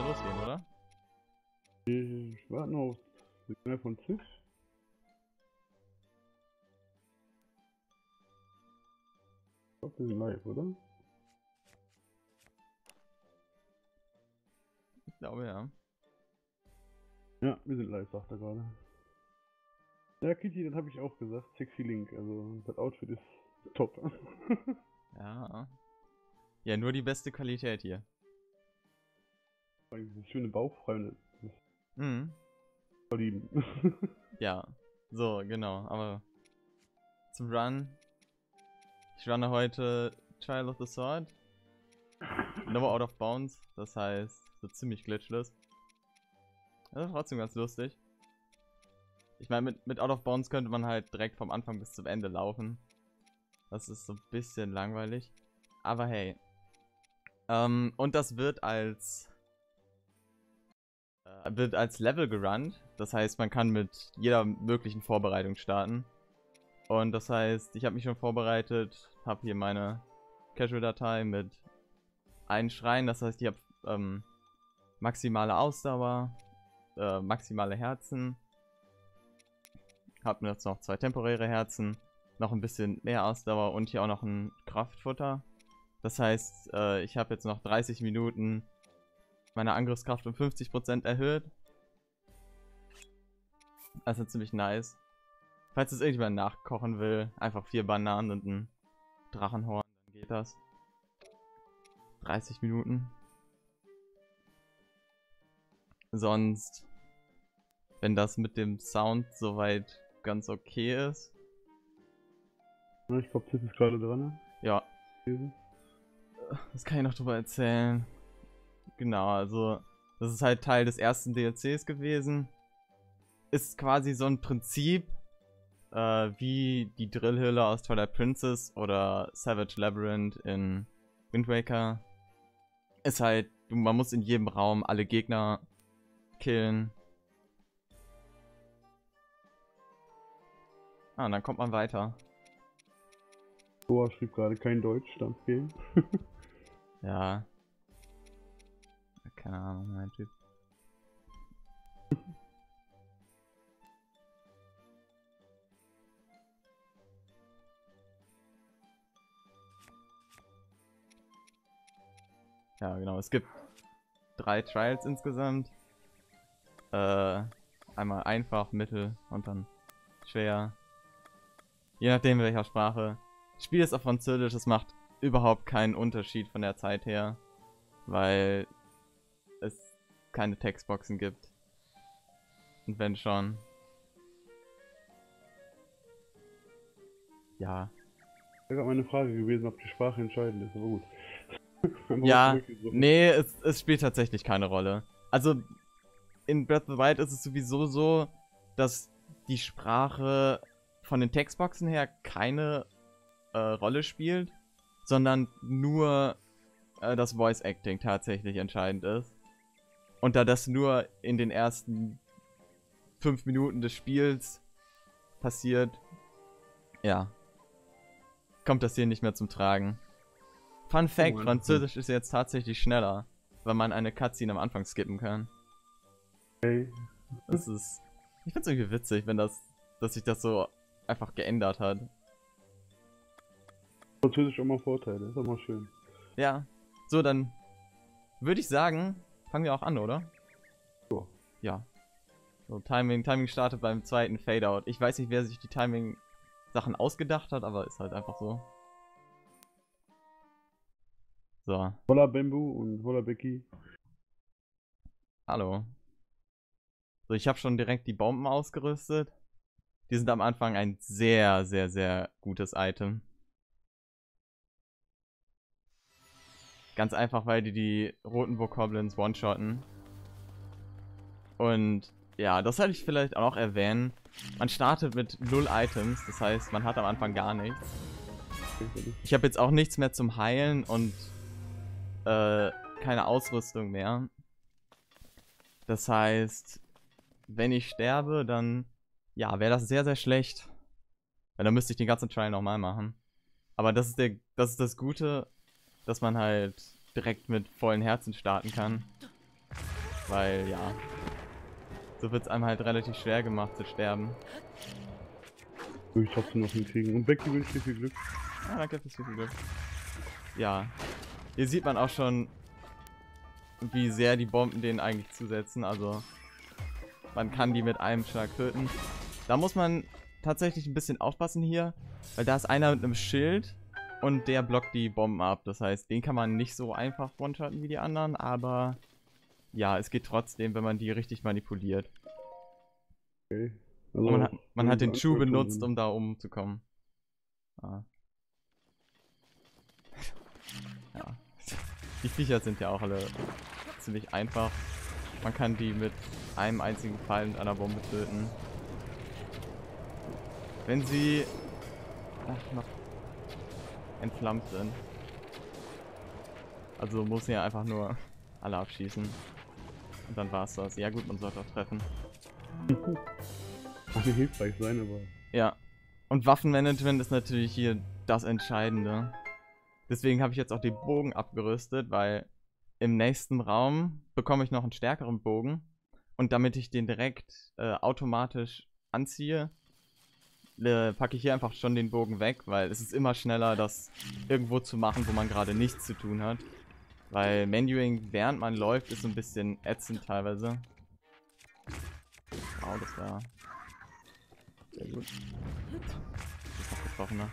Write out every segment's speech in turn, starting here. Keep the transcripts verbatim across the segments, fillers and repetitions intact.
losgehen, oder? Ich warte noch auf Signal von Ziff. Ich glaube, wir sind live, oder? Ich glaube, ja. Ja, wir sind live, sagt er gerade. Ja, Kitty, das habe ich auch gesagt. Sexy Link, also das Outfit ist top. Ja. Ja, nur die beste Qualität hier. Diese schöne Bauchfreunde. Mhm. Verlieben. Ja, so, genau. Aber zum Run. Ich runne heute Trial of the Sword. No out of bounds. Das heißt, so ziemlich glitchless. Das ist trotzdem ganz lustig. Ich meine, mit, mit Out of Bounds könnte man halt direkt vom Anfang bis zum Ende laufen. Das ist so ein bisschen langweilig. Aber hey. Ähm, und das wird als äh, wird als Level gerannt. Das heißt, man kann mit jeder möglichen Vorbereitung starten. Und das heißt, ich habe mich schon vorbereitet, habe hier meine Casual-Datei mit einem Schrein. Das heißt, ich habe ähm, maximale Ausdauer, äh, maximale Herzen. Hab mir jetzt noch zwei temporäre Herzen, noch ein bisschen mehr Ausdauer und hier auch noch ein Kraftfutter. Das heißt, äh, ich habe jetzt noch dreißig Minuten meine Angriffskraft um fünfzig Prozent erhöht. Das ist ziemlich nice. Falls es irgendjemand nachkochen will, einfach vier Bananen und ein Drachenhorn, dann geht das. dreißig Minuten. Sonst, wenn das mit dem Sound soweit ganz okay ist. Ja, ich glaube, Ziff ist gerade dran. Ne? Ja. Was kann ich noch drüber erzählen? Genau, also das ist halt Teil des ersten D L Cs gewesen. Ist quasi so ein Prinzip äh, wie die Drillhöhle aus Twilight Princess oder Savage Labyrinth in Wind Waker. Ist halt, man muss in jedem Raum alle Gegner killen. Ah, und dann kommt man weiter. Boah, schrieb gerade kein Deutsch, stand fehlen. Ja. Keine Ahnung, mein Typ. Ja, genau. Es gibt drei Trials insgesamt. Äh, einmal einfach, mittel und dann schwer. Je nachdem, welcher Sprache. Das Spiel ist auf Französisch, es macht überhaupt keinen Unterschied von der Zeit her, weil es keine Textboxen gibt. Und wenn schon. Ja. Das wäre meine Frage gewesen, ob die Sprache entscheidend ist, aber gut. Ja, nee, es, es spielt tatsächlich keine Rolle. Also, in Breath of the Wild ist es sowieso so, dass die Sprache von den Textboxen her keine äh, Rolle spielt, sondern nur äh, das Voice Acting tatsächlich entscheidend ist. Und da das nur in den ersten fünf Minuten des Spiels passiert, ja, kommt das hier nicht mehr zum Tragen. Fun Fact, Oh, Französisch ist jetzt tatsächlich schneller, weil man eine Cutscene am Anfang skippen kann. Okay. Das ist... Ich find's irgendwie witzig, wenn das... dass sich das so einfach geändert hat. Französisch immer Vorteile, ist auch mal schön. Ja. So, dann würde ich sagen, fangen wir auch an, oder? Ja. Ja. So, Timing, Timing startet beim zweiten Fadeout. Ich weiß nicht, wer sich die Timing-Sachen ausgedacht hat, aber ist halt einfach so. So. Holla Bambu und Holla Becky. Hallo. So, ich habe schon direkt die Bomben ausgerüstet. Die sind am Anfang ein sehr, sehr, sehr gutes Item. Ganz einfach, weil die die roten Bokoblins one-shotten. Und ja, das sollte ich vielleicht auch noch erwähnen. Man startet mit null Items, das heißt, man hat am Anfang gar nichts. Ich habe jetzt auch nichts mehr zum Heilen und äh, keine Ausrüstung mehr. Das heißt, wenn ich sterbe, dann ja, wäre das sehr, sehr schlecht. Weil dann müsste ich den ganzen Trial nochmal machen. Aber das ist, der, das ist das Gute, dass man halt direkt mit vollen Herzen starten kann. Weil, ja, so wird es einem halt relativ schwer gemacht zu sterben. Würde ich trotzdem noch hinkriegen. Und Becky wünscht dir viel Glück. Ah, danke fürs viel Glück. Ja, hier sieht man auch schon, wie sehr die Bomben denen eigentlich zusetzen. Also, man kann die mit einem Schlag töten. Da muss man tatsächlich ein bisschen aufpassen hier, weil da ist einer mit einem Schild und der blockt die Bomben ab. Das heißt, den kann man nicht so einfach one-shotten wie die anderen, aber ja, es geht trotzdem, wenn man die richtig manipuliert. Okay. Also Und man hat, man hat den Schuh benutzt, sind. um da oben zu kommen. Ah. Ja. Die Viecher sind ja auch alle ziemlich einfach. Man kann die mit einem einzigen Pfeil und einer Bombe töten. Wenn sie ach, noch entflammt sind. Also muss ja einfach nur alle abschießen. Und dann war's das. Ja gut, man sollte auch treffen. Kann nicht hilfreich sein, aber... Ja. Und Waffenmanagement ist natürlich hier das Entscheidende. Deswegen habe ich jetzt auch den Bogen abgerüstet, weil im nächsten Raum bekomme ich noch einen stärkeren Bogen. Und damit ich den direkt äh, automatisch anziehe, äh, packe ich hier einfach schon den Bogen weg, weil es ist immer schneller, das irgendwo zu machen, wo man gerade nichts zu tun hat. Weil Menuing, während man läuft, ist so ein bisschen ätzend teilweise. Wow, das war sehr gut. Das ist noch getroffener.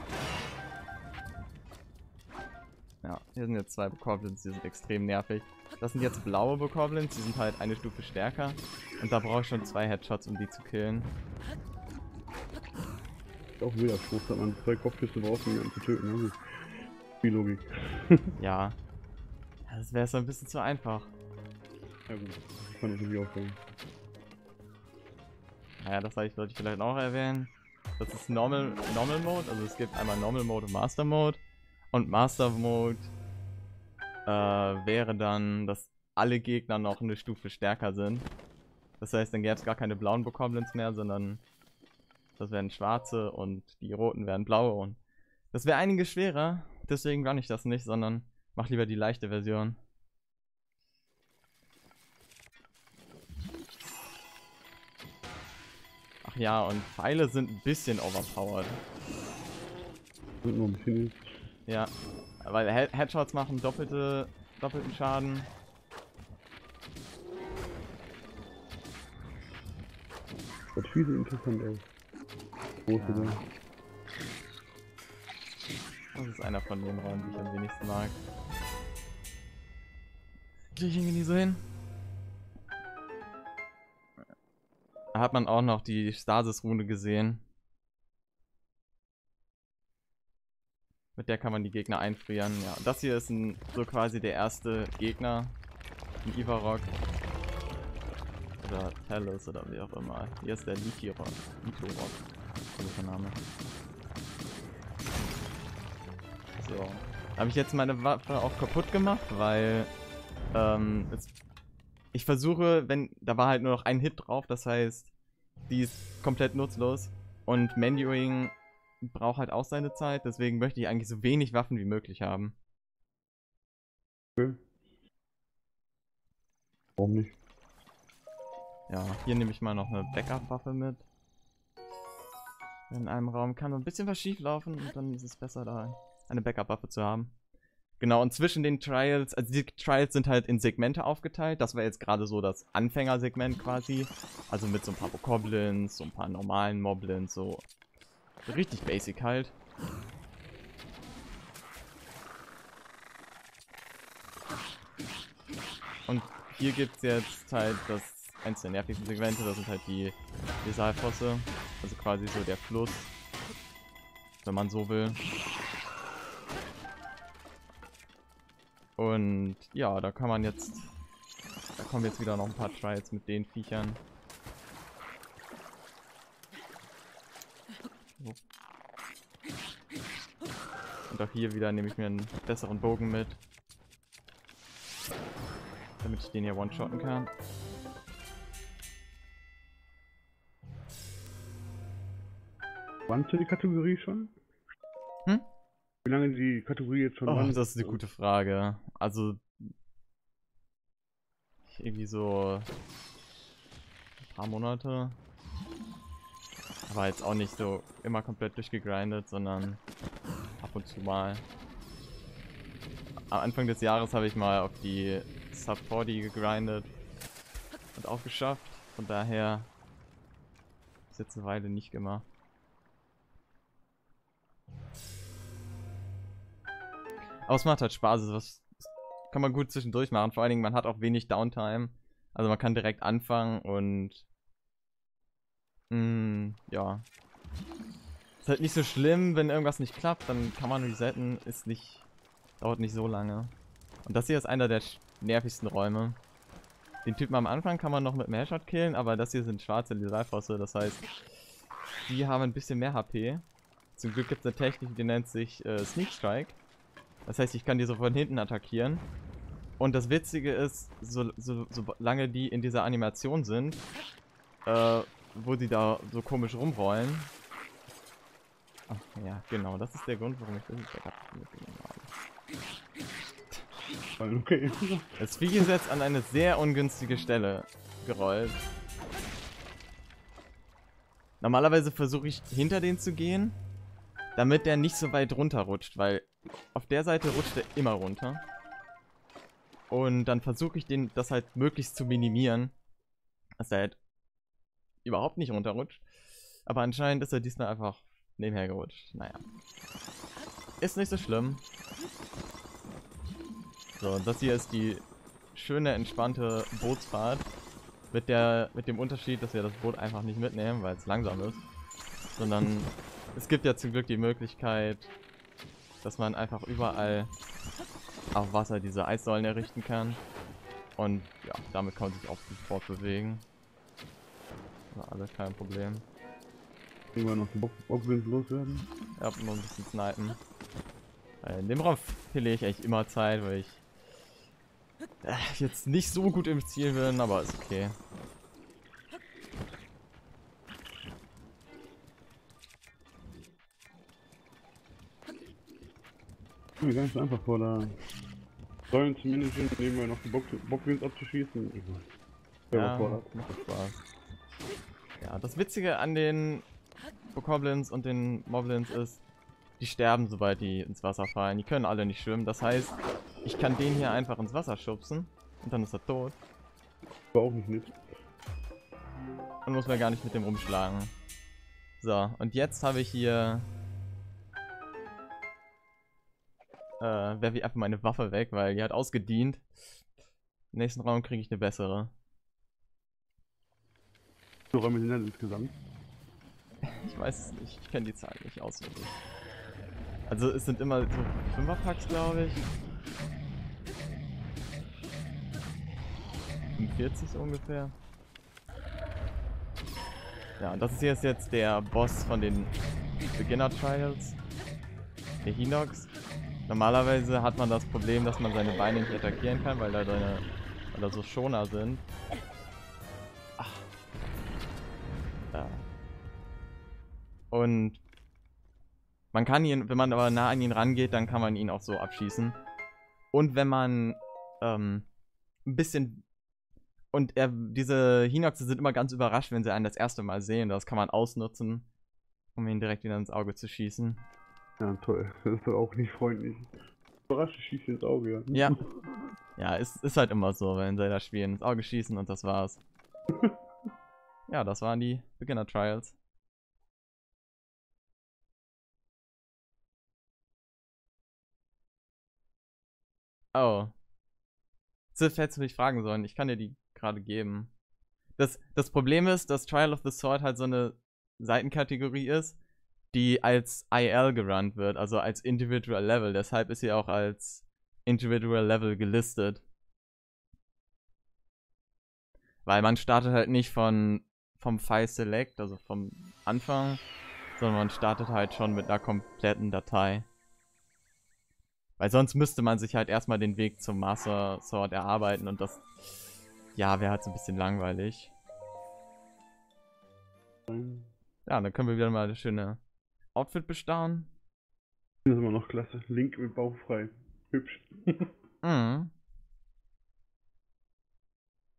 Ja, hier sind jetzt zwei Bokoblins, die sind extrem nervig. Das sind jetzt blaue Bokoblins, die sind halt eine Stufe stärker. Und da brauche ich schon zwei Headshots, um die zu killen. Auch wieder Spruch, dass man zwei Kopfschüsse braucht, um jemanden zu töten. Also, viel Logik. Ja. Das wäre so ein bisschen zu einfach. Ja gut, das kann ich nicht aufhören. Naja, das sollte ich vielleicht auch erwähnen. Das ist Normal, Normal Mode, also es gibt einmal Normal Mode und Master Mode. Und Master Mode äh, wäre dann, dass alle Gegner noch eine Stufe stärker sind. Das heißt, dann gäbe es gar keine blauen Bokoblins mehr, sondern das wären schwarze und die roten wären blaue. Und das wäre einiges schwerer, deswegen run ich das nicht, sondern mach lieber die leichte Version. Ach ja, und Pfeile sind ein bisschen overpowered. Und noch ein bisschen. Ja, weil Head Headshots machen doppelte, doppelten Schaden. Das sieht viel interessant aus. Große Ja. Dinge. Das ist einer von den Räumen, die ich am wenigsten mag. Krieg ich irgendwie nie so hin. Da hat man auch noch die Stasis-Rune gesehen. Mit der kann man die Gegner einfrieren. Ja, und das hier ist ein, so quasi der erste Gegner in Ivarok. Oder Talos oder wie auch immer. Hier ist der Likirok. Litorok. Guter Name. So. Habe ich jetzt meine Waffe auch kaputt gemacht, weil ähm, es, ich versuche, wenn, da war halt nur noch ein Hit drauf, das heißt, die ist komplett nutzlos und Menuing braucht halt auch seine Zeit, deswegen möchte ich eigentlich so wenig Waffen wie möglich haben. Okay. Warum nicht? Ja, hier nehme ich mal noch eine Backup-Waffe mit. In einem Raum kann so ein bisschen was schief laufen und dann ist es besser, da eine Backup-Waffe zu haben. Genau, und zwischen den Trials, also die Trials sind halt in Segmente aufgeteilt. Das war jetzt gerade so das Anfängersegment quasi. Also mit so ein paar Bokoblins, so ein paar normalen Moblins, so richtig basic halt. Und hier gibt es jetzt halt das eins der nervigsten Segmente, das sind halt die Visalfosse. Also quasi so der Fluss, wenn man so will. Und ja, da kann man jetzt, da kommen jetzt wieder noch ein paar Trials mit den Viechern. So. Und auch hier wieder nehme ich mir einen besseren Bogen mit, damit ich den hier one-shotten kann. Wann du die Kategorie schon? Hm? Wie lange die Kategorie jetzt schon Oh, wann? das ist eine gute Frage. Also irgendwie so ein paar Monate. Aber jetzt auch nicht so immer komplett durchgegrindet, sondern ab und zu mal. Am Anfang des Jahres habe ich mal auf die Sub vierzig gegrindet und auch geschafft. Von daher ist jetzt eine Weile nicht gemacht. Aber es macht halt Spaß, also was kann man gut zwischendurch machen. Vor allen Dingen, man hat auch wenig Downtime. Also man kann direkt anfangen und mh, ja. Ist halt nicht so schlimm, wenn irgendwas nicht klappt, dann kann man resetten, ist nicht, dauert nicht so lange. Und das hier ist einer der nervigsten Räume. Den Typen am Anfang kann man noch mit dem Headshot killen, aber das hier sind schwarze Lizalfosse, das heißt, die haben ein bisschen mehr H P. Zum Glück gibt es eine Technik, die nennt sich äh, Sneak Strike. Das heißt, ich kann die so von hinten attackieren. Und das Witzige ist, so, so, solange die in dieser Animation sind, äh, wo sie da so komisch rumrollen. Ach ja, genau, das ist der Grund, warum ich das nicht mitgenommen habe. Okay. Das Vieh ist jetzt an eine sehr ungünstige Stelle gerollt. Normalerweise versuche ich hinter den zu gehen, damit der nicht so weit runterrutscht, weil auf der Seite rutscht er immer runter. Und dann versuche ich den, das halt möglichst zu minimieren, dass er halt überhaupt nicht runterrutscht. Aber anscheinend ist er diesmal einfach nebenher gerutscht. Naja. Ist nicht so schlimm. So, das hier ist die schöne, entspannte Bootsfahrt. Mit, der, mit dem Unterschied, dass wir das Boot einfach nicht mitnehmen, weil es langsam ist. Sondern es gibt ja zum Glück die Möglichkeit, dass man einfach überall auf Wasser diese Eissäulen errichten kann. Und ja, damit kann man sich auch gut fortbewegen. Also alles kein Problem. Irgendwann noch den Bockwind loswerden. Ja, noch ein bisschen snipen. In dem Raum verliere ich eigentlich immer Zeit, weil ich äh, jetzt nicht so gut im Ziel bin, aber ist okay. Mir gar nicht so einfach vor, da Säulen zu managen, nebenbei noch die Bock Bockwinds abzuschießen. Ja, macht Spaß. Ja, das Witzige an den Bokoblins und den Moblins ist, die sterben, sobald die ins Wasser fallen. Die können alle nicht schwimmen. Das heißt, ich kann den hier einfach ins Wasser schubsen und dann ist er tot. War auch nicht nett. Und muss man gar nicht mit dem rumschlagen. So, und jetzt habe ich hier äh, werfe ich einfach meine Waffe weg, weil die hat ausgedient. Im nächsten Raum kriege ich eine bessere. So Räume sind denn insgesamt? Ich weiß es nicht, ich kenne die Zahl nicht auswendig. Also es sind immer so Fünferpacks, glaube ich. fünfundvierzig so ungefähr. Ja, und das ist jetzt, jetzt der Boss von den Beginner Trials. Der Hinox. Normalerweise hat man das Problem, dass man seine Beine nicht attackieren kann, weil da, seine, weil da so Schoner sind. Ach. Ja. Und man kann ihn, wenn man aber nah an ihn rangeht, dann kann man ihn auch so abschießen. Und wenn man ähm, ein bisschen... Und er, diese Hinoxe sind immer ganz überrascht, wenn sie einen das erste Mal sehen. Das kann man ausnutzen, um ihn direkt wieder ins Auge zu schießen. Ja, toll. Das ist doch auch nicht freundlich. Überrascht, schießt ins Auge, ja. Ja. Ja, es ist halt immer so, wenn sie das spielen, ins Auge schießen und das war's. Ja, das waren die Beginner Trials. Oh. Ziff, hättest du mich fragen sollen, ich kann dir die gerade geben. Das, das Problem ist, dass Trial of the Sword halt so eine Seitenkategorie ist, die als I L gerannt wird, also als Individual Level. Deshalb ist sie auch als Individual Level gelistet. Weil man startet halt nicht von vom File Select, also vom Anfang, sondern man startet halt schon mit einer kompletten Datei. Weil sonst müsste man sich halt erstmal den Weg zum Master Sword erarbeiten und das, ja, wäre halt so ein bisschen langweilig. Ja, dann können wir wieder mal eine schöne Outfit bestaunen. Das ist immer noch klasse. Link mit Bauch frei. Hübsch. Mhm.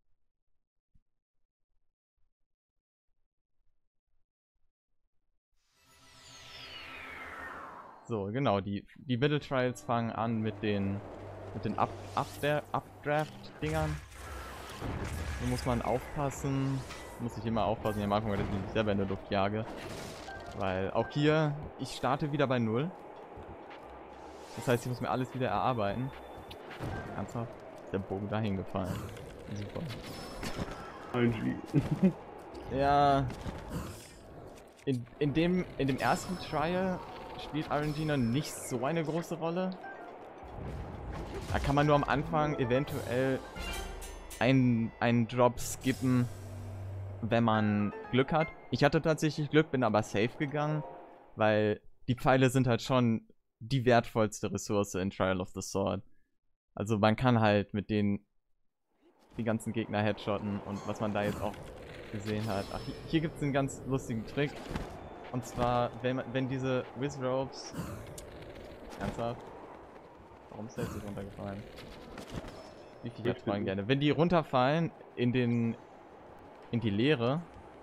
So, genau, die, die Middle Trials fangen an mit den mit den Up, Up, Updraft-Dingern. Da muss man aufpassen. Muss ich immer aufpassen, am Anfang, dass ich mich selber in der Luft jage. Weil auch hier, ich starte wieder bei Null. Das heißt, ich muss mir alles wieder erarbeiten. Ernsthaft? Ist der Bogen dahin gefallen. Super. Ja. In, in, dem, in dem ersten Trial spielt R N G noch nicht so eine große Rolle. Da kann man nur am Anfang eventuell einen, einen Drop skippen, wenn man Glück hat. Ich hatte tatsächlich Glück, bin aber safe gegangen, weil die Pfeile sind halt schon die wertvollste Ressource in Trial of the Sword. Also man kann halt mit denen die ganzen Gegner headshotten und was man da jetzt auch gesehen hat. Ach, hier, hier gibt es einen ganz lustigen Trick. Und zwar, wenn, man, wenn diese Wizropes... Ernsthaft? Warum ist der jetzt nicht runtergefallen? Die Viecher freuen gerne. Wenn die runterfallen in den... in die Leere,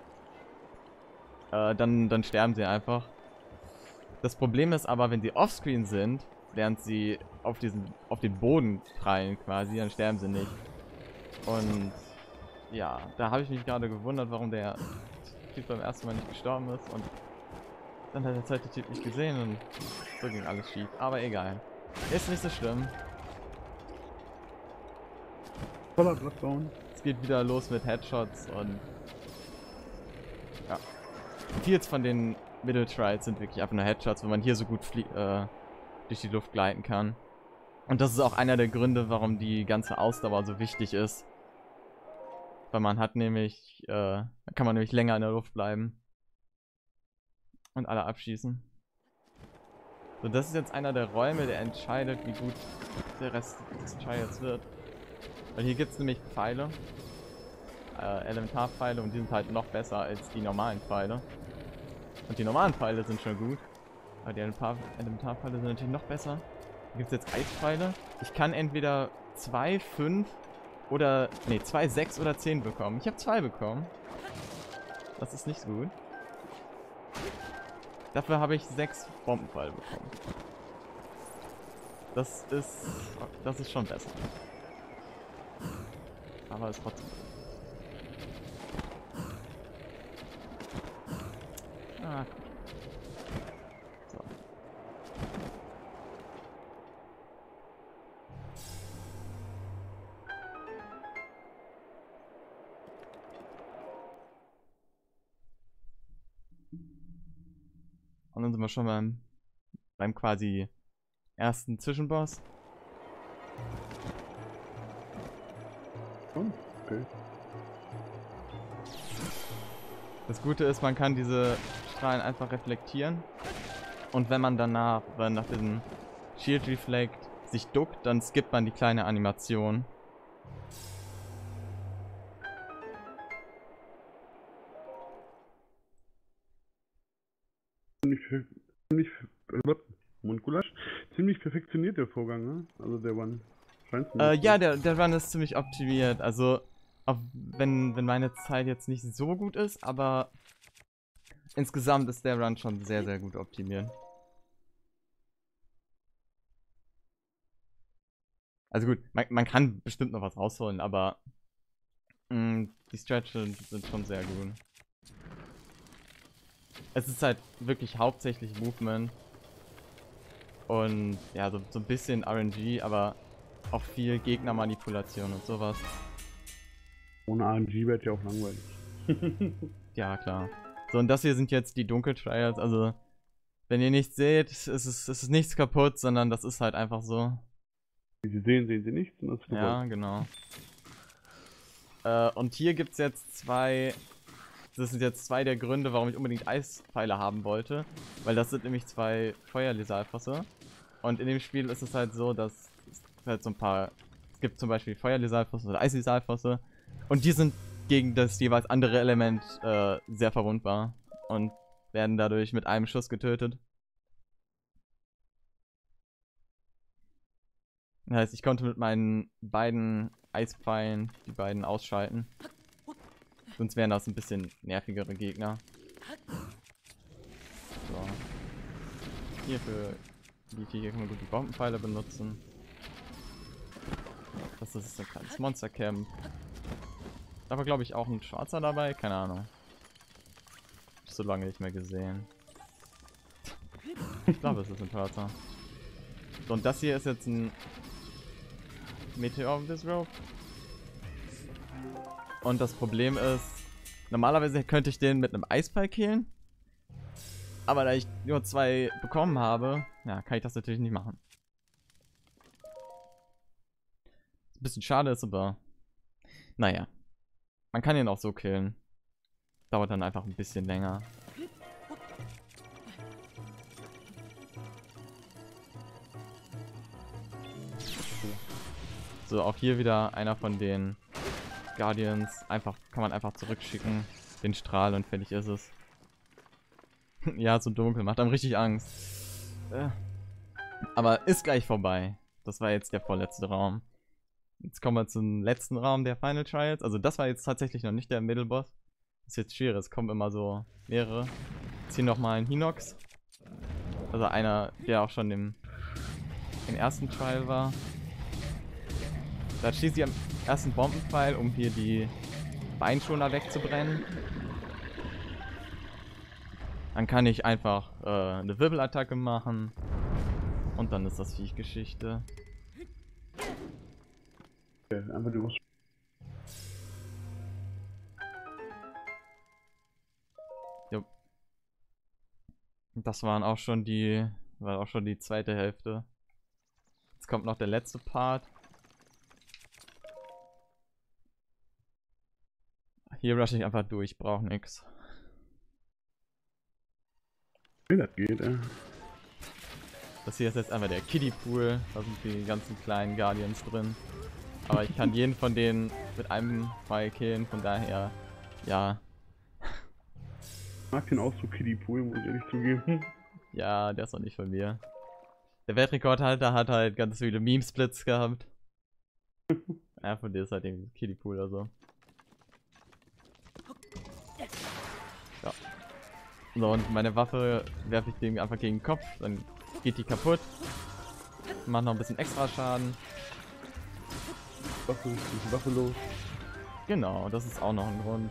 äh, dann, dann sterben sie einfach. Das Problem ist aber, wenn sie offscreen sind, während sie auf diesen, auf den Boden prallen quasi, dann sterben sie nicht. Und ja, da habe ich mich gerade gewundert, warum der Typ beim ersten Mal nicht gestorben ist. Und dann hat der zweite Typ nicht gesehen und so ging alles schief. Aber egal. Ist nicht so schlimm. Voller Bloodbound. Es geht wieder los mit Headshots und ja. Vieles von den Middle Trials sind wirklich einfach nur Headshots, wo man hier so gut äh, durch die Luft gleiten kann. Und das ist auch einer der Gründe, warum die ganze Ausdauer so wichtig ist. Weil man hat nämlich, äh, da kann man nämlich länger in der Luft bleiben. Und alle abschießen. So, das ist jetzt einer der Räume, der entscheidet, wie gut der Rest des Trials wird. Weil hier gibt es nämlich Pfeile. Äh, Elementarpfeile und die sind halt noch besser als die normalen Pfeile. Und die normalen Pfeile sind schon gut. Aber die Elementar Elementarpfeile sind natürlich noch besser. Hier gibt es jetzt Eispfeile. Ich kann entweder zwei, fünf oder, ne, zwei, sechs oder zehn bekommen. Ich habe zwei bekommen. Das ist nicht so gut. Dafür habe ich sechs Bombenpfeile bekommen. Das ist, das ist schon besser. Aber ist trotzdem. Ah. So. Und dann sind wir schon beim, beim quasi ersten Zwischenboss. Oh, okay. Das Gute ist, man kann diese Strahlen einfach reflektieren. Und wenn man danach, wenn nach diesem Shield Reflect sich duckt, dann skippt man die kleine Animation. Ziemlich, ziemlich, äh, Mundgulasch. Ziemlich perfektioniert der Vorgang, ne? Also der One. Äh, ja, der, der Run ist ziemlich optimiert. Also, auch wenn, wenn meine Zeit jetzt nicht so gut ist, aber insgesamt ist der Run schon sehr, sehr gut optimiert. Also gut, man, man kann bestimmt noch was rausholen, aber mh, die Stretches sind schon sehr gut. Es ist halt wirklich hauptsächlich Movement und ja, so, so ein bisschen R N G, aber auch viel Gegnermanipulation und sowas. Ohne R N G wird ja auch langweilig. Ja, klar. So, und das hier sind jetzt die Dunkel-Trials, also wenn ihr nichts seht, ist es, ist es nichts kaputt, sondern das ist halt einfach so. Wie Sie sehen, sehen Sie nichts. Und das ist ja, gewollt. genau. Äh, und hier gibt es jetzt zwei, das sind jetzt zwei der Gründe, warum ich unbedingt Eispfeile haben wollte, weil das sind nämlich zwei Feuerlesalfosse. Und in dem Spiel ist es halt so, dass es halt so ein paar, es gibt zum Beispiel Feuerlesalfosse oder Eislesalfosse und die sind gegen das jeweils andere Element äh, sehr verwundbar und werden dadurch mit einem Schuss getötet. Das heißt, ich konnte mit meinen beiden Eispfeilen die beiden ausschalten. Sonst wären das ein bisschen nervigere Gegner. So. Hier für Die Viecher können wir gut die Bombenpfeile benutzen. Das ist ein kleines Monstercamp. Aber glaube ich auch ein Schwarzer dabei? Keine Ahnung. So lange nicht mehr gesehen. Ich glaube, es ist ein Schwarzer. So, und das hier ist jetzt ein Meteor Disrobe. Und das Problem ist, normalerweise könnte ich den mit einem Eisball killen. Aber da ich nur zwei bekommen habe, ja, kann ich das natürlich nicht machen. Ein bisschen schade ist, aber naja. Man kann ihn auch so killen. Dauert dann einfach ein bisschen länger. So, auch hier wieder einer von den Guardians. Einfach, kann man einfach zurückschicken. Den Strahl und fertig ist es. Ja, so dunkel. Macht einem richtig Angst. Äh. Aber ist gleich vorbei. Das war jetzt der vorletzte Raum. Jetzt kommen wir zum letzten Raum der Final Trials. Also das war jetzt tatsächlich noch nicht der Mittelboss. Ist jetzt schwierig. Es kommen immer so mehrere. Jetzt hier nochmal ein Hinox. Also einer, der auch schon im, im ersten Trial war. Da schießt sie am ersten Bombenpfeil, um hier die Beinschoner wegzubrennen. Dann kann ich einfach äh, eine Wirbelattacke machen. Und dann ist das Viech Geschichte. Okay, einfach du musst. Jo. Das waren auch schon die. War auch schon die zweite Hälfte. Jetzt kommt noch der letzte Part. Hier rush ich einfach durch, brauch nix. Wie das geht, ey. Das hier ist jetzt einfach der Kiddie Pool. Da sind die ganzen kleinen Guardians drin. Aber ich kann jeden von denen mit einem Pfeil killen, von daher, ja. Ich mag den Ausdruck Kiddie Pool, muss ich ehrlich zugeben. Ja, der ist noch nicht von mir. Der Weltrekordhalter hat halt ganz viele Meme-Splits gehabt. Ja, von dir ist halt irgendwie Kiddie Pool oder so. Ja. So, und meine Waffe werfe ich dem einfach gegen den Kopf, dann geht die kaputt. Macht noch ein bisschen extra Schaden. Waffe, ist Waffe los. Genau, das ist auch noch ein Grund.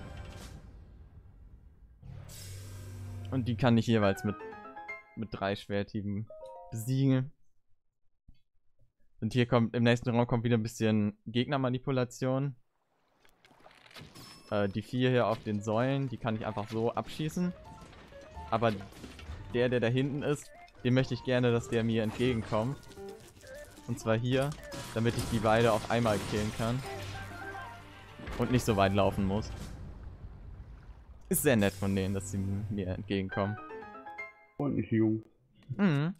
Und die kann ich jeweils mit, mit drei Schwerthieben besiegen. Und hier kommt, im nächsten Raum kommt wieder ein bisschen Gegnermanipulation. Äh, die vier hier auf den Säulen, die kann ich einfach so abschießen. Aber der, der da hinten ist, den möchte ich gerne, dass der mir entgegenkommt. Und zwar hier, damit ich die beide auf einmal killen kann. Und nicht so weit laufen muss. Ist sehr nett von denen, dass sie mir entgegenkommen. Freundliche Jungs. Mhm.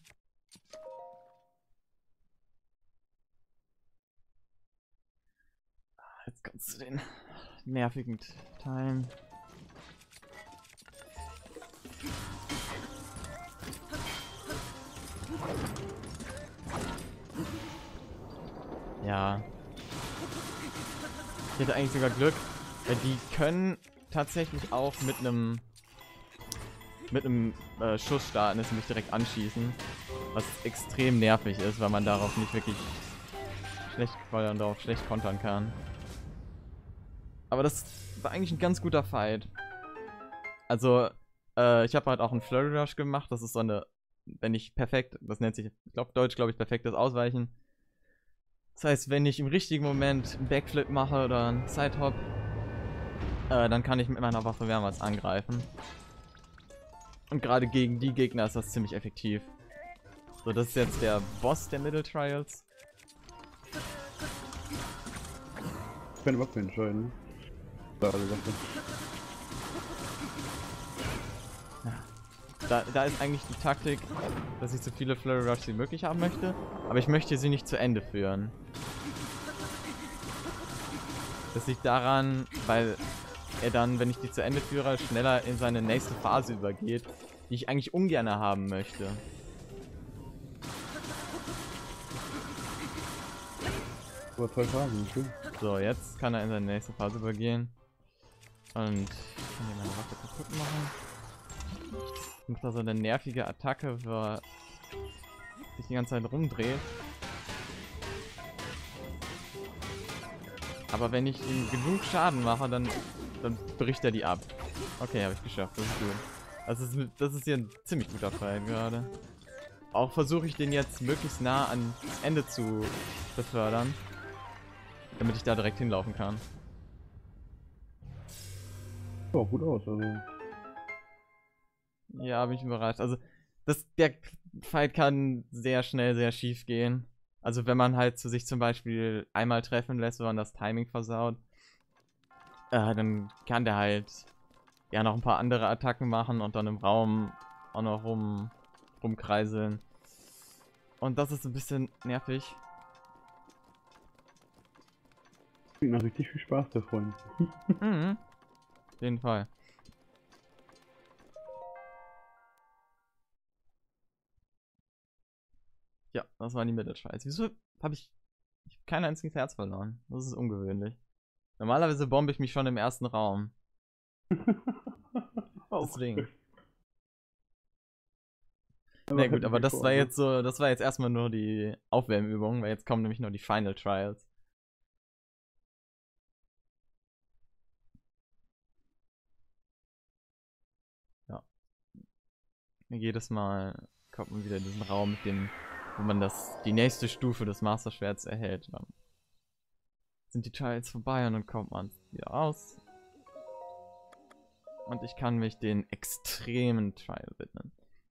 Jetzt kommst du zu den nervigen Teilen. Ja. Ich hätte eigentlich sogar Glück, weil die können tatsächlich auch mit einem mit einem äh, Schuss starten, das mich direkt anschießen, was extrem nervig ist, weil man darauf nicht wirklich schlecht, weil man darauf schlecht kontern kann. Aber das war eigentlich ein ganz guter Fight. Also äh, ich habe halt auch einen Flurry Rush gemacht. Das ist so eine, wenn ich perfekt, das nennt sich, ich glaube Deutsch, glaube ich, perfektes Ausweichen. Das heißt, wenn ich im richtigen Moment einen Backflip mache oder einen Sidehop, äh, dann kann ich mit meiner Waffe mehrmals angreifen. Und gerade gegen die Gegner ist das ziemlich effektiv. So, das ist jetzt der Boss der Middle Trials. Ich kann überhaupt nicht entscheiden. Da, alle Sachen. Da, da ist eigentlich die Taktik, dass ich so viele Flurry Rush wie möglich haben möchte, aber ich möchte sie nicht zu Ende führen. Das liegt daran, weil er dann, wenn ich die zu Ende führe, schneller in seine nächste Phase übergeht, die ich eigentlich ungern haben möchte. Aber zwei Phasen, schön. So, jetzt kann er in seine nächste Phase übergehen. Und ich kann hier meine Waffe kaputt machen. Macht da so eine nervige Attacke, wo sich die ganze Zeit rumdreht. Aber wenn ich ihm genug Schaden mache, dann, dann bricht er die ab. Okay, habe ich geschafft. Das ist gut. Also das ist, das ist hier ein ziemlich guter Fight gerade. Auch versuche ich den jetzt möglichst nah ans Ende zu befördern, damit ich da direkt hinlaufen kann. Oh, gut aus, also. Ja, bin ich überrascht. Also, das, der Fight kann sehr schnell sehr schief gehen. Also, wenn man halt zu sich zum Beispiel einmal treffen lässt, wo man das Timing versaut, äh, dann kann der halt ja noch ein paar andere Attacken machen und dann im Raum auch noch rum, rumkreiseln. Und das ist ein bisschen nervig. Klingt nach richtig viel Spaß, der Freund. Mhm. Auf jeden Fall. Ja, das waren die Mittelscheiß. Wieso habe ich, ich hab kein einziges Herz verloren? Das ist ungewöhnlich. Normalerweise bombe ich mich schon im ersten Raum. Deswegen. Na gut, aber das war jetzt so, das war jetzt erstmal nur die Aufwärmübung, weil jetzt kommen nämlich nur die Final Trials. Ja. Jedes Mal kommt man wieder in diesen Raum, mit dem, wo man das, die nächste Stufe des Master Schwerts erhält. Dann sind die Trials vorbei und dann kommt man wieder raus. Und ich kann mich den extremen Trial widmen.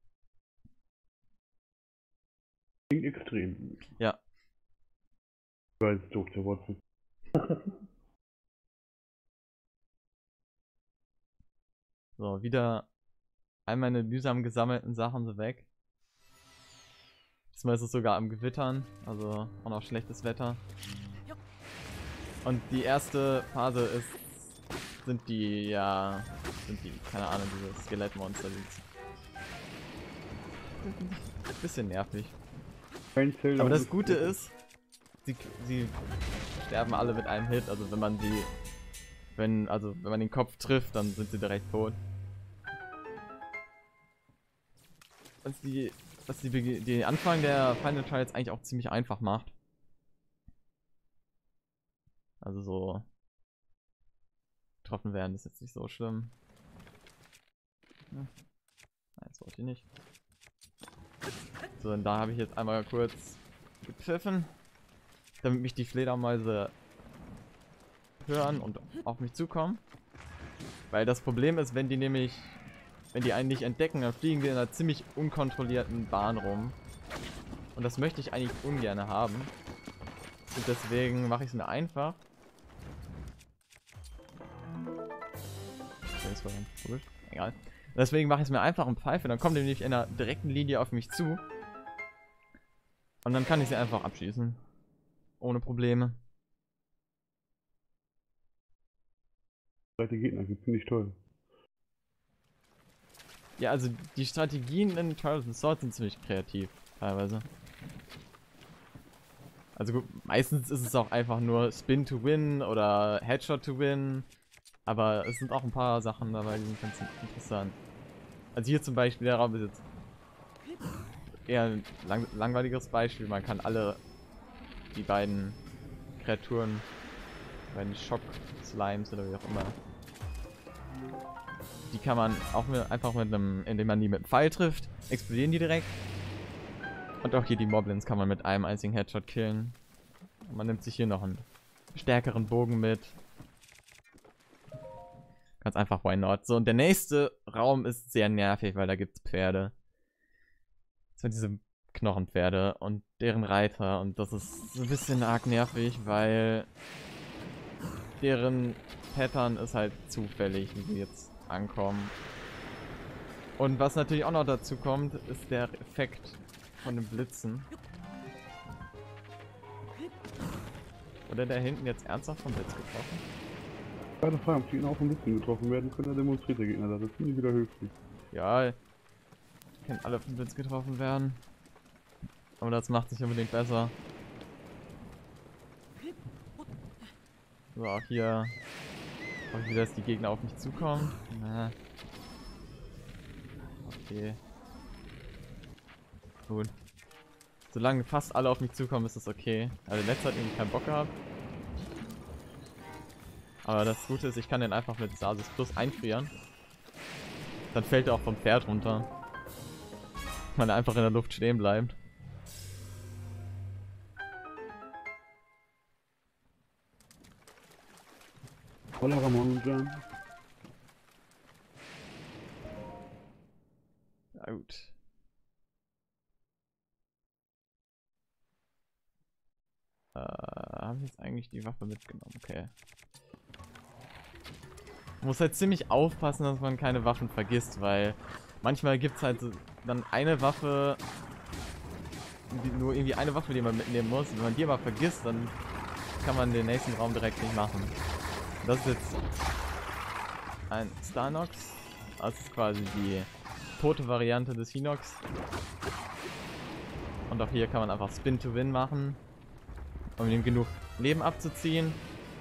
Klingt extrem. Ja. Ich weiß, doof der Wort. So, wieder all meine mühsam gesammelten Sachen so weg. Diesmal ist es sogar am Gewittern, also auch noch schlechtes Wetter. Und die erste Phase ist, sind die, ja, sind die, keine Ahnung, diese Skelettmonster. Die ein bisschen nervig. Aber das Gute ist, sie, sie sterben alle mit einem Hit, also wenn man die, wenn, also wenn man den Kopf trifft, dann sind sie direkt tot. Was die, was die, die Anfang der Final Trials eigentlich auch ziemlich einfach macht. Also so getroffen werden ist jetzt nicht so schlimm. Ja. Nein, das wollte ich nicht. So, und da habe ich jetzt einmal kurz gepfiffen, damit mich die Fledermäuse hören und auf mich zukommen. Weil das Problem ist, wenn die nämlich, wenn die einen nicht entdecken, dann fliegen wir in einer ziemlich unkontrollierten Bahn rum. Und das möchte ich eigentlich ungern haben. Und deswegen mache ich es mir einfach. Das war komisch. Egal. Deswegen mache ich es mir einfach und pfeife. Dann kommt die nämlich in einer direkten Linie auf mich zu. Und dann kann ich sie einfach abschießen. Ohne Probleme. Zweite Gegner gibt, finde ich toll. Ja, also die Strategien in Trials and Swords sind ziemlich kreativ, teilweise. Also gut, meistens ist es auch einfach nur Spin to win oder Headshot to win. Aber es sind auch ein paar Sachen dabei, die sind ganz interessant. Also hier zum Beispiel, der Raum ist jetzt eher ein lang langweiliges Beispiel. Man kann alle die beiden Kreaturen, die beiden Schock-Slimes oder wie auch immer, die kann man auch mit, einfach mit einem, indem man die mit einem Pfeil trifft, explodieren die direkt. Und auch hier die Moblins kann man mit einem einzigen Headshot killen. Und man nimmt sich hier noch einen stärkeren Bogen mit. Ganz einfach, why not? So, und der nächste Raum ist sehr nervig, weil da gibt es Pferde. Das sind diese Knochenpferde und deren Reiter. Und das ist so ein bisschen arg nervig, weil deren Pattern ist halt zufällig, wie sie jetzt ankommen. Und was natürlich auch noch dazu kommt, ist der Effekt von den Blitzen. Oder der hinten jetzt ernsthaft vom Blitz getroffen? Keine Frage, ob die genau vom Blitzen getroffen werden können, der demonstriert der Gegner da. Das finde ich wieder höflich. Ja, können alle vom Blitz getroffen werden. Aber das macht sich unbedingt besser. So, auch hier hoffe ich wieder, dass die Gegner auf mich zukommen. Na. Okay. Gut. Solange fast alle auf mich zukommen, ist das okay. Also der letzte hat irgendwie keinen Bock gehabt. Aber das Gute ist, ich kann den einfach mit Stasis Plus einfrieren. Dann fällt er auch vom Pferd runter. Weil er einfach in der Luft stehen bleibt. Voller Ramon. Ja gut. Äh, habe ich jetzt eigentlich die Waffe mitgenommen? Okay. Man muss halt ziemlich aufpassen, dass man keine Waffen vergisst, weil manchmal gibt es halt so dann eine Waffe, die, nur irgendwie eine Waffe, die man mitnehmen muss. Und wenn man die aber vergisst, dann kann man den nächsten Raum direkt nicht machen. Das ist jetzt ein Starnox. Das ist quasi die tote Variante des Hinox. Und auch hier kann man einfach Spin to Win machen, um ihm genug Leben abzuziehen.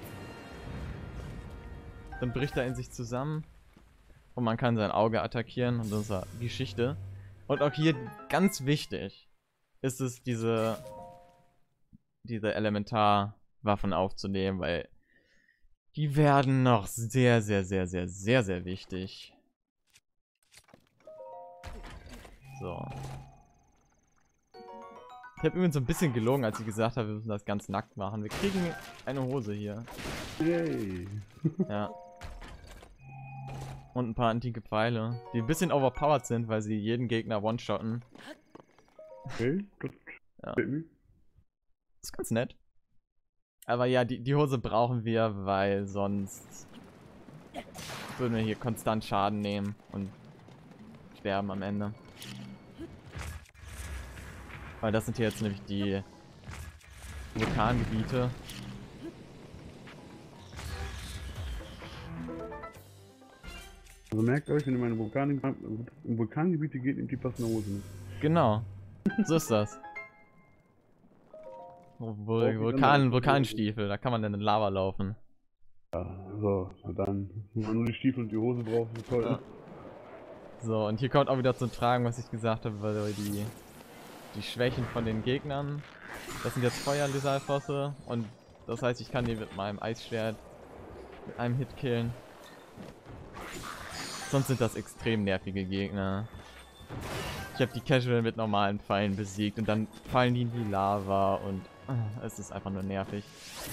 Dann bricht er in sich zusammen und man kann sein Auge attackieren und das ist ja Geschichte. Und auch hier ganz wichtig ist es, diese diese Elementarwaffen aufzunehmen, weil die werden noch sehr, sehr, sehr, sehr, sehr, sehr wichtig. So. Ich habe übrigens so ein bisschen gelogen, als ich gesagt habe, wir müssen das ganz nackt machen. Wir kriegen eine Hose hier. Yay. Ja. Und ein paar antike Pfeile, die ein bisschen overpowered sind, weil sie jeden Gegner one-shotten. Okay, das Ja. mir. Ist ganz nett. Aber ja, die, die Hose brauchen wir, weil sonst würden wir hier konstant Schaden nehmen und sterben am Ende. Weil das sind hier jetzt nämlich die Vulkangebiete. Also merkt euch, wenn ihr meine Vulkan im Vulkangebiete geht, nehmt die passende Hose mit. Genau. So ist das. Vul Vulkan, Vulkanstiefel, da kann man dann in Lava laufen. Ja, so, dann, wenn man nur die Stiefel und die Hose braucht, ist toll. Ja. So, und hier kommt auch wieder zum Tragen, was ich gesagt habe, weil die, die Schwächen von den Gegnern. Das sind jetzt Feuer-Lysalfosse und das heißt, ich kann die mit meinem Eisschwert mit einem Hit killen. Sonst sind das extrem nervige Gegner. Ich habe die Casual mit normalen Pfeilen besiegt und dann fallen die in die Lava und uh, es ist einfach nur nervig.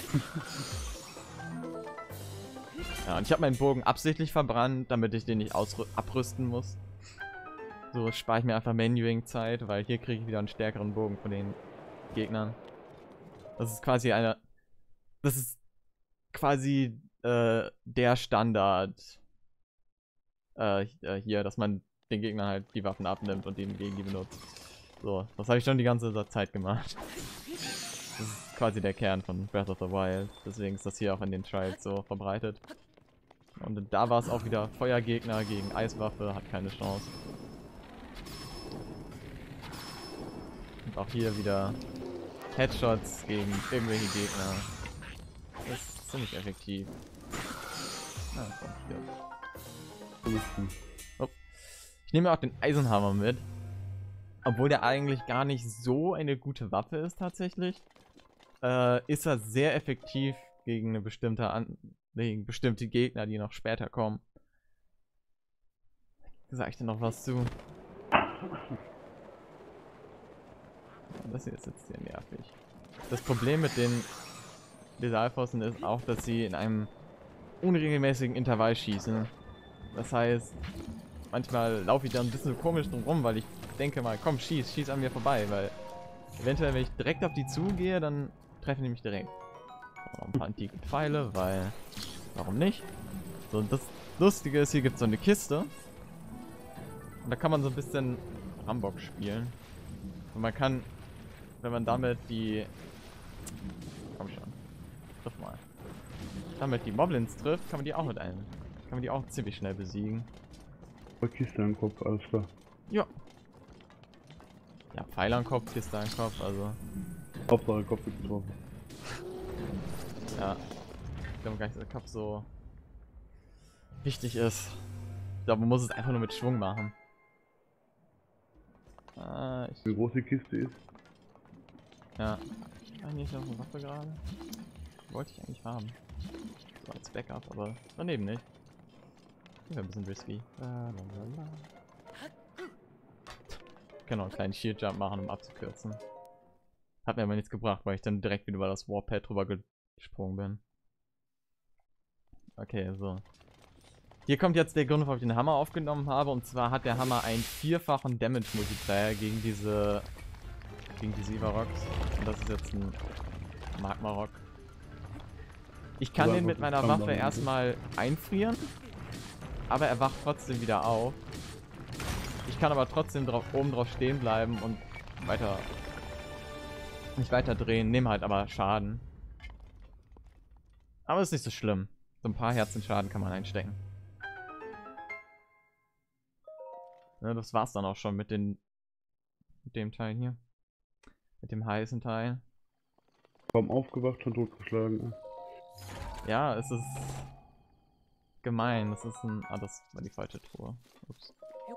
Ja, und ich habe meinen Bogen absichtlich verbrannt, damit ich den nicht abrüsten muss. So spare ich mir einfach Menuing-Zeit, weil hier kriege ich wieder einen stärkeren Bogen von den Gegnern. Das ist quasi eine... Das ist quasi äh, der Standard äh, hier, dass man den Gegnern halt die Waffen abnimmt und den gegen die benutzt. So, das habe ich schon die ganze Zeit gemacht. Das ist quasi der Kern von Breath of the Wild. Deswegen ist das hier auch in den Trials so verbreitet. Und da war es auch wieder Feuergegner gegen Eiswaffe, hat keine Chance. Und auch hier wieder Headshots gegen irgendwelche Gegner. Das ist ziemlich effektiv. Ah, komm, hier. Oh. Ich nehme auch den Eisenhammer mit. Obwohl der eigentlich gar nicht so eine gute Waffe ist tatsächlich. Äh, ist er sehr effektiv gegen eine bestimmte An gegen bestimmte Gegner, die noch später kommen. Sag ich dir noch was zu? Das hier ist jetzt sehr nervig. Das Problem mit den Lysalfossen ist auch, dass sie in einem unregelmäßigen Intervall schießen. Das heißt, manchmal laufe ich da ein bisschen komisch drum rum, weil ich denke mal, komm, schieß, schieß an mir vorbei, weil eventuell, wenn ich direkt auf die zugehe, dann treffen die mich direkt. So, ein paar antike Pfeile, weil, warum nicht? So, und das Lustige ist, hier gibt es so eine Kiste. Und da kann man so ein bisschen Rambock spielen. Und man kann, wenn man damit die... Komm schon. Triff mal. Damit die Moblins trifft, kann man die auch mit einem. Kann man die auch ziemlich schnell besiegen. Kiste am Kopf, alles klar. Ja. Ja, Pfeil am Kopf, Kiste am Kopf, also. Hauptsache Kopf wird getroffen. Ja. Ich glaube gar nicht, dass der Kopf so wichtig ist. Ich glaube, man muss es einfach nur mit Schwung machen. Ah, ich Wie groß die Kiste ist? Ja. Eigentlich noch eine Waffe gerade. Wollte ich eigentlich haben. So als Backup, aber daneben nicht. Das wäre ein bisschen risky. Ich kann auch einen kleinen Shield Jump machen, um abzukürzen. Hat mir aber nichts gebracht, weil ich dann direkt wieder über das Warpad drüber gesprungen bin. Okay, so. Hier kommt jetzt der Grund, warum ich den Hammer aufgenommen habe. Und zwar hat der Hammer einen vierfachen Damage-Multiplier gegen diese gegen diese Ivaroks. Und das ist jetzt ein Magma-Rock. Ich kann den mit meiner Waffe erstmal einfrieren, aber er wacht trotzdem wieder auf. Ich kann aber trotzdem drauf, oben drauf stehen bleiben und weiter nicht weiter drehen, nehme halt aber Schaden. Aber ist nicht so schlimm. So ein paar Herzen Schaden kann man einstecken. Ja, das war's dann auch schon mit den mit dem Teil hier. Mit dem heißen Teil. Kaum aufgewacht, schon totgeschlagen. Ja, es ist gemein. Das ist ein. Ah, das war die falsche Truhe. Ups.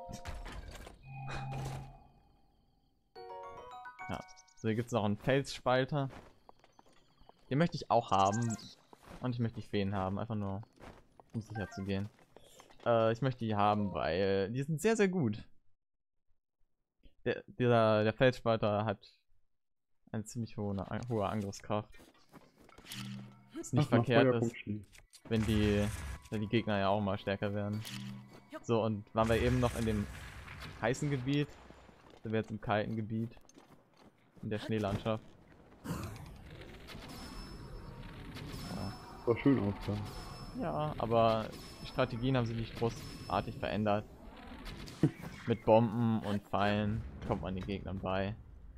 Ja. So, hier gibt es noch einen Felsspalter. Den möchte ich auch haben. Und ich möchte die Feen haben. Einfach nur, um sicher zu gehen. Äh, ich möchte die haben, weil die sind sehr, sehr gut. Der, dieser, der Felsspalter hat eine ziemlich hohe, eine hohe Angriffskraft. Ist nicht Ach, verkehrt ist, wenn die, wenn die Gegner ja auch mal stärker werden. So, und waren wir eben noch in dem heißen Gebiet, sind wir jetzt im kalten Gebiet, in der Schneelandschaft. Ja. War schön ausgegangen. Ja, aber die Strategien haben sich nicht großartig verändert. Mit Bomben und Pfeilen kommt man den Gegnern bei.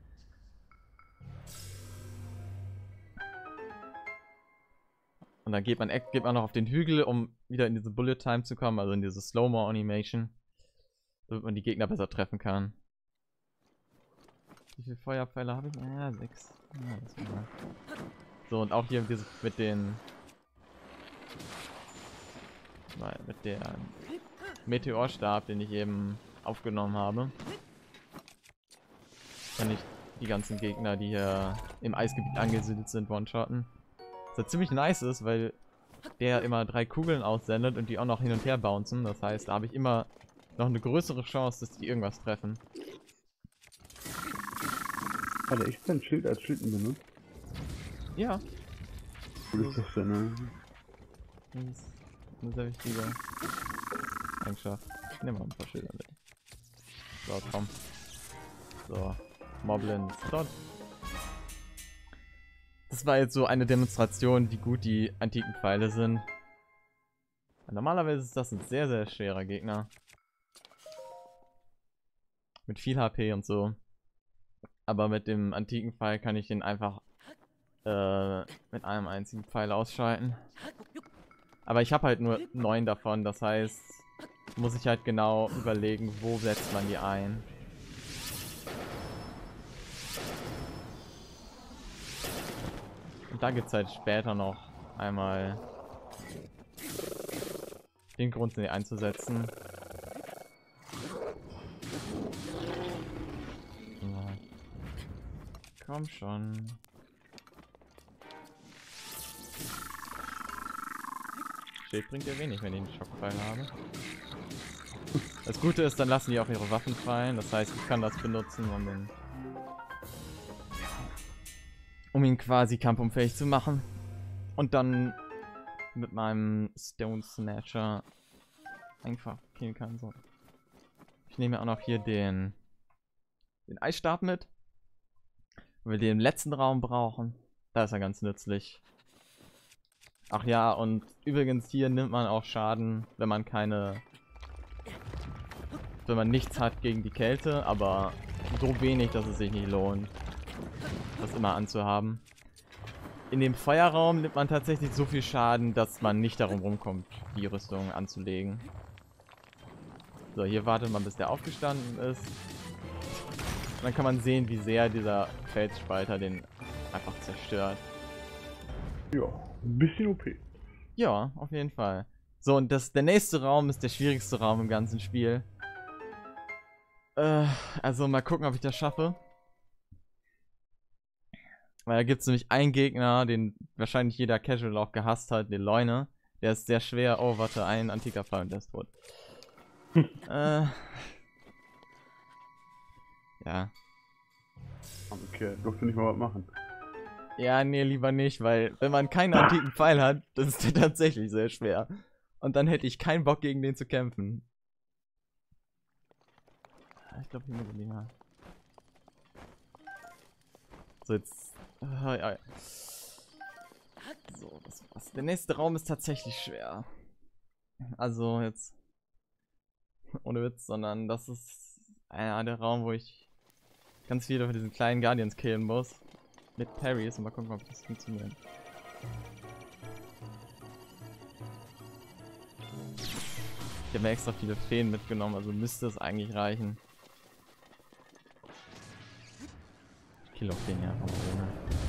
Und dann geht man, geht man noch auf den Hügel, um wieder in diese Bullet Time zu kommen, also in diese Slow-Mo Animation, damit man die Gegner besser treffen kann. Wie viele Feuerpfeile habe ich? Ja, sechs. Ja, das war so, und auch hier diese, mit den mit der Meteorstab, den ich eben aufgenommen habe, kann ich die ganzen Gegner, die hier im Eisgebiet angesiedelt sind, one-shotten. Was ziemlich nice ist, weil der immer drei Kugeln aussendet und die auch noch hin und her bouncen. Das heißt, da habe ich immer noch eine größere Chance, dass die irgendwas treffen. Hat er echt sein Schild als Schild benutzt? Ja. Was ist das denn, ne? Das ist eine sehr wichtige Eigenschaft. Ich nehme mal ein paar Schilder mit. So, komm. So, Moblins dort. Das war jetzt so eine Demonstration, wie gut die antiken Pfeile sind. Normalerweise ist das ein sehr, sehr schwerer Gegner. Mit viel H P und so. Aber mit dem antiken Pfeil kann ich den einfach äh, mit einem einzigen Pfeil ausschalten. Aber ich habe halt nur neun davon, das heißt, muss ich halt genau überlegen, wo setzt man die ein. Und da gibt es halt später noch einmal den Grund, sie einzusetzen. Ja. Komm schon. Schild bringt ja wenig, wenn ich einen Schockpfeil habe. Das Gute ist, dann lassen die auch ihre Waffen fallen. Das heißt, ich kann das benutzen, um den um ihn quasi kampfunfähig zu machen. Und dann mit meinem Stone Snatcher einfach killen kann. So. Ich nehme auch noch hier den, den Eisstab mit. Weil wir den im letzten Raum brauchen. Da ist er ganz nützlich. Ach ja, und übrigens hier nimmt man auch Schaden, wenn man keine... wenn man nichts hat gegen die Kälte, aber so wenig, dass es sich nicht lohnt, das immer anzuhaben. In dem Feuerraum nimmt man tatsächlich so viel Schaden, dass man nicht darum rumkommt, die Rüstung anzulegen. So, hier wartet man, bis der aufgestanden ist. Und dann kann man sehen, wie sehr dieser Felsspalter den einfach zerstört. Ja, ein bisschen O P. Ja, auf jeden Fall. So, und das, der nächste Raum ist der schwierigste Raum im ganzen Spiel. Äh, also mal gucken, ob ich das schaffe. Weil da gibt es nämlich einen Gegner, den wahrscheinlich jeder Casual auch gehasst hat, den Leune. Der ist sehr schwer. Oh, warte, ein antiker Fall und der ist tot. äh. Ja. Okay, durfte nicht mal was machen. Ja, nee, lieber nicht, weil wenn man keinen antiken Pfeil hat, das ist der tatsächlich sehr schwer. Und dann hätte ich keinen Bock, gegen den zu kämpfen. Ich glaube, hier muss ich nicht mal. So, jetzt. Uh, ja. So, das war's. Der nächste Raum ist tatsächlich schwer. Also, jetzt. Ohne Witz, sondern das ist einer der Raum, wo ich ganz viele von diesen kleinen Guardians killen muss. Mit Parries und mal gucken, ob das funktioniert. Ich habe mir extra viele Feen mitgenommen, also müsste es eigentlich reichen. Ich kill auch den ja vom Trainer.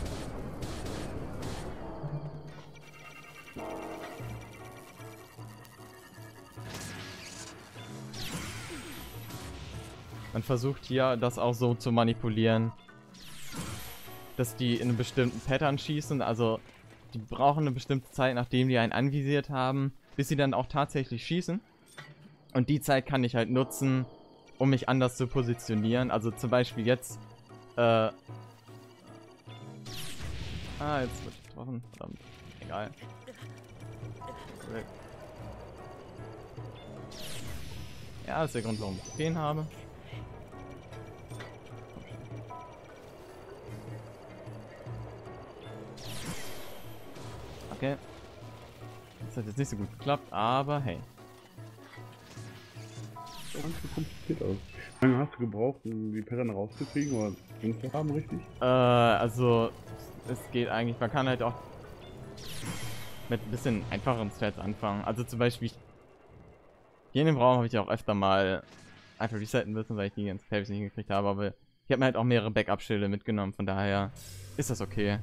Man versucht hier das auch so zu manipulieren, dass die in einem bestimmten Pattern schießen, also die brauchen eine bestimmte Zeit, nachdem die einen anvisiert haben, bis sie dann auch tatsächlich schießen. Und die Zeit kann ich halt nutzen, um mich anders zu positionieren. Also zum Beispiel jetzt, äh... Ah, jetzt wird getroffen, verdammt, egal. Ja, das ist der Grund, warum ich den habe. Okay. Das hat jetzt nicht so gut geklappt, aber hey. Das sieht ganz so kompliziert aus. Wie lange hast du gebraucht, um die Pattern rauszukriegen oder drin zu haben, richtig? Äh, also es geht eigentlich, man kann halt auch mit ein bisschen einfacheren Stats anfangen. Also zum Beispiel hier in dem Raum habe ich auch öfter mal einfach resetten müssen, weil ich die ganzen Parries nicht hingekriegt habe, aber ich habe mir halt auch mehrere Backup-Schilde mitgenommen, von daher ist das okay.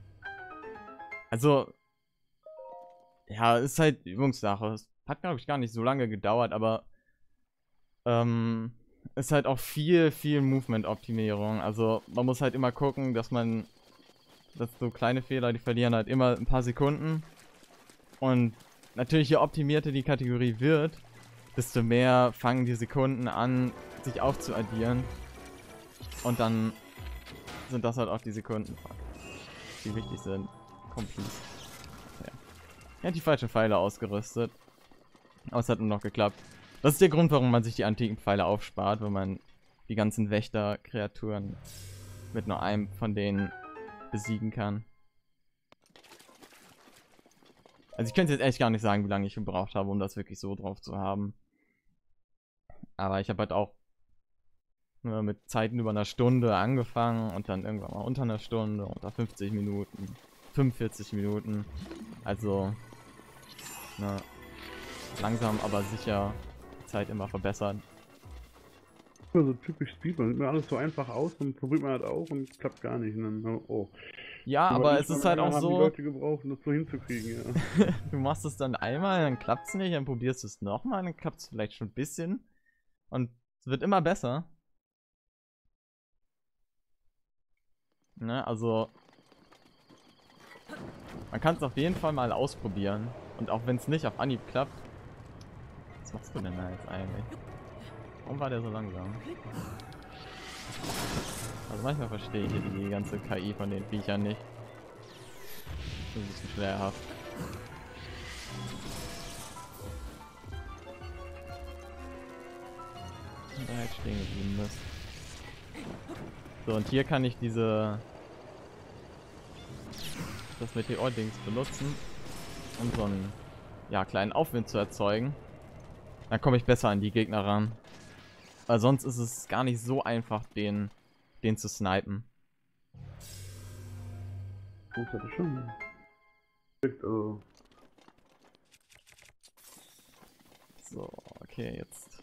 Also ja, ist halt Übungssache. Es hat, glaube ich, gar nicht so lange gedauert, aber ähm, ist halt auch viel, viel Movement-Optimierung. Also man muss halt immer gucken, dass man, dass so kleine Fehler, die verlieren halt immer ein paar Sekunden. Und natürlich, je optimierter die Kategorie wird, desto mehr fangen die Sekunden an, sich aufzuaddieren. Und dann sind das halt auch die Sekunden, die wichtig sind. Complete. Er hat die falschen Pfeile ausgerüstet. Aber es hat nur noch geklappt. Das ist der Grund, warum man sich die antiken Pfeile aufspart, wenn man die ganzen Wächter-Kreaturen mit nur einem von denen besiegen kann. Also ich könnte jetzt echt gar nicht sagen, wie lange ich gebraucht habe, um das wirklich so drauf zu haben. Aber ich habe halt auch nur mit Zeiten über einer Stunde angefangen und dann irgendwann mal unter einer Stunde, unter fünfzig Minuten, fünfundvierzig Minuten. Also na, langsam aber sicher die Zeit immer verbessern. So typisch Speedrun, sieht mir alles so einfach aus und probiert man halt auch und klappt gar nicht. Und dann, oh. Ja, aber es ist halt auch so. Die Leute gebraucht, um das so hinzukriegen, ja. Du machst es dann einmal, dann klappt es nicht, dann probierst du es nochmal, dann klappt es vielleicht schon ein bisschen. Und es wird immer besser. Ne, also man kann es auf jeden Fall mal ausprobieren. Und auch wenn es nicht auf Anhieb klappt. Was machst du denn da jetzt eigentlich? Warum war der so langsam? Also manchmal verstehe ich hier die ganze K I von den Viechern nicht. Das ist ein bisschen schwerhaft. Und da halt stehen geblieben ist. So, und hier kann ich diese das Meteor-Dings benutzen, um so einen ja, kleinen Aufwind zu erzeugen. Dann komme ich besser an die Gegner ran. Weil sonst ist es gar nicht so einfach, den, den zu snipen. Das hatte ich schon. Also. So, okay, jetzt.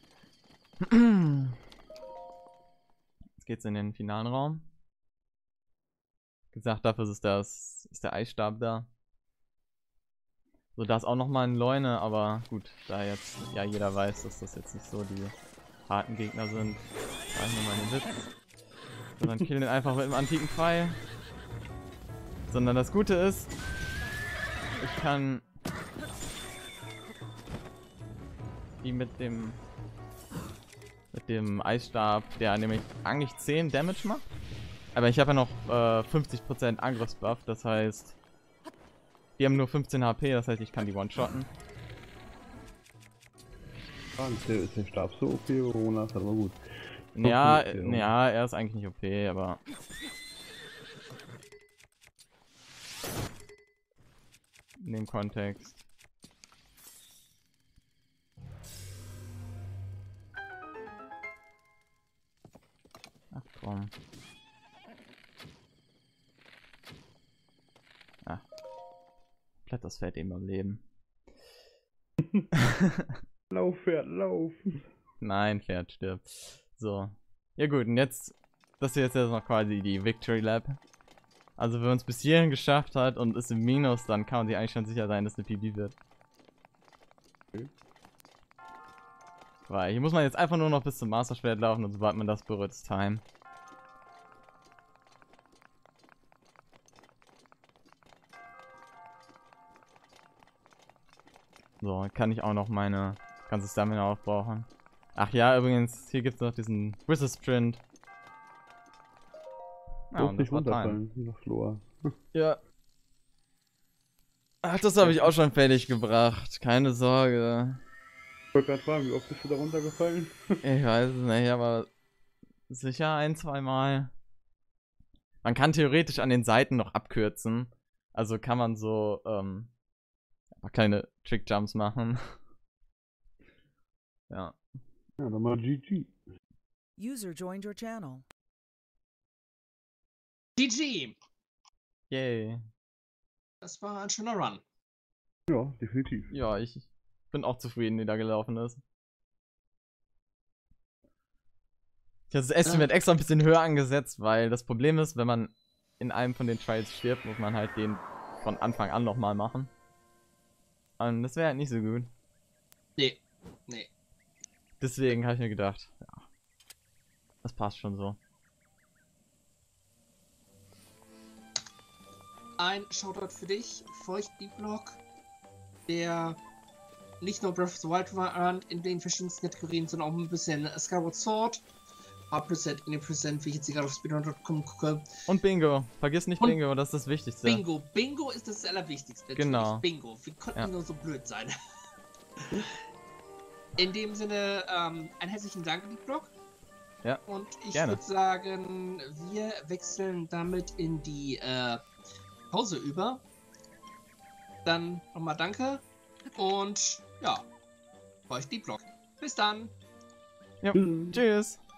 Jetzt geht's in den finalen Raum. Wie gesagt, dafür ist das ist der Eisstab da. So, da ist auch nochmal ein Leune, aber gut, da jetzt ja jeder weiß, dass das jetzt nicht so die harten Gegner sind. Da ich nur mal den Witz. So, dann killen den einfach mit dem antiken Pfeil. Sondern das Gute ist, ich kann die mit dem mit dem Eisstab, der nämlich eigentlich zehn Damage macht. Aber ich habe ja noch äh, fünfzig Prozent Angriffsbuff, das heißt, die haben nur fünfzehn H P, das heißt, ich kann die one-shotten. Ah, ist der, ist der Stab so O P, Corona ist aber gut. Ja, ja, er ist eigentlich nicht O P, aber... In dem Kontext. Ach komm. Ah. Bleibt das Pferd eben am Leben. Lauf, Pferd, lauf! Nein, Pferd stirbt. So. Ja gut, und jetzt... Das hier ist jetzt noch quasi die Victory Lap. Also wenn man es bis hierhin geschafft hat und ist im Minus, dann kann man sich eigentlich schon sicher sein, dass eine P B wird. Okay. Weil hier muss man jetzt einfach nur noch bis zum Master-Schwert laufen und sobald man das berührt, ist Time. So, kann ich auch noch meine ganze Stamina aufbrauchen. Ach ja, übrigens, hier gibt es noch diesen Whistle Sprint. Ja, und das war Time. Noch Flora. Ja. Ach, das habe ich auch schon fertig gebracht. Keine Sorge. Ich wollte gerade fragen, wie oft bist du da runtergefallen? Ich weiß es nicht, aber sicher ein, zwei Mal. Man kann theoretisch an den Seiten noch abkürzen. Also kann man so ähm, kleine Trick-Jumps machen. Ja. Ja, dann mal G G. User joined your channel. G G! Yay. Das war ein schöner Run. Ja, definitiv. Ja, ich bin auch zufrieden, wie da gelaufen ist. Ich habe das Estimate extra ein bisschen höher angesetzt, weil das Problem ist, wenn man in einem von den Trials stirbt, muss man halt den von Anfang an nochmal machen. Und das wäre halt nicht so gut. Nee, nee. Deswegen habe ich mir gedacht, ja, das passt schon so. Ein Shoutout für dich, Feucht-Block, der nicht nur Breath of the Wild war in den verschiedensten Kategorien, sondern auch ein bisschen Skyward Sword, A-Prozent in den Prozent, wie ich jetzt hier gerade auf speedrun punkt com gucke. Und Bingo, vergiss nicht Und Bingo, das ist das Wichtigste. Bingo, Bingo ist das Allerwichtigste. Genau. Bingo, wie konnten Ja. wir nur so blöd sein? In dem Sinne, ähm, einen herzlichen Dank, Block. Ja, Und ich gerne. würde sagen, wir wechseln damit in die äh, Pause über. Dann nochmal danke und ja, euch die Block. Bis dann. Ja. Tschüss.